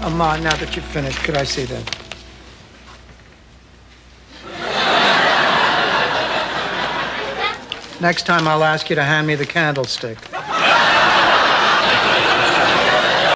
Ma, now that you've finished, could I see that? Next time, I'll ask you to hand me the candlestick.